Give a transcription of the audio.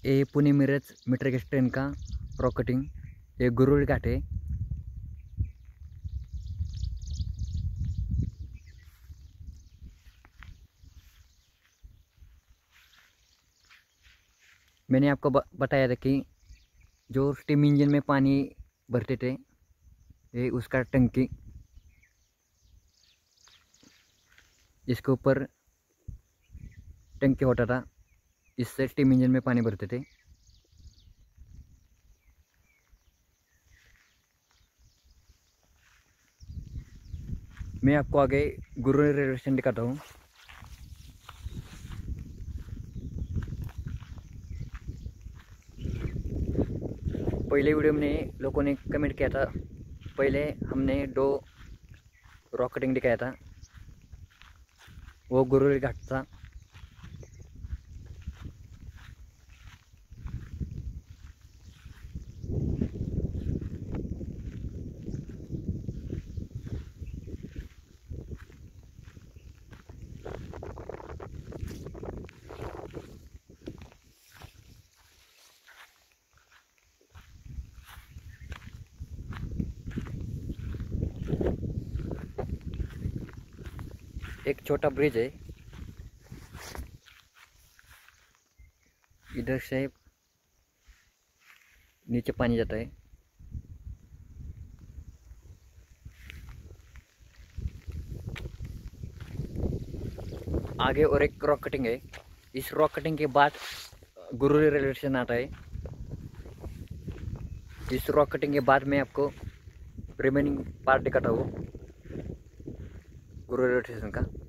ये Pune Miraj metro gas train का rock cutting, ये गुरुरी घाट है। मैंने आपको बताया था कि जो स्टीम इंजन में पानी भरते थे, ये उसका टंकी, इसके ऊपर टंकी होता था, इससे स्टीम इंजन में पानी भरते थे। मैं आपको आगे गुरुरी रेलवे स्टेशन दिखाता हूँ। पहले वीडियो में लोगों ने कमेंट किया था, पहले हमने 2 रॉक कटिंग दिखाया था, वो गुरुरी घाट था। एक छोटा ब्रिज है, इधर से नीचे पानी जाता है। आगे और एक रॉक कटिंग है। इस रॉक कटिंग के बाद गुरुरी रेलवे स्टेशन आता है। इस रॉक कटिंग के बाद मैं आपको रिमेनिंग पार्ट दिखाता हूँ गुरुरी रेलवे स्टेशन का।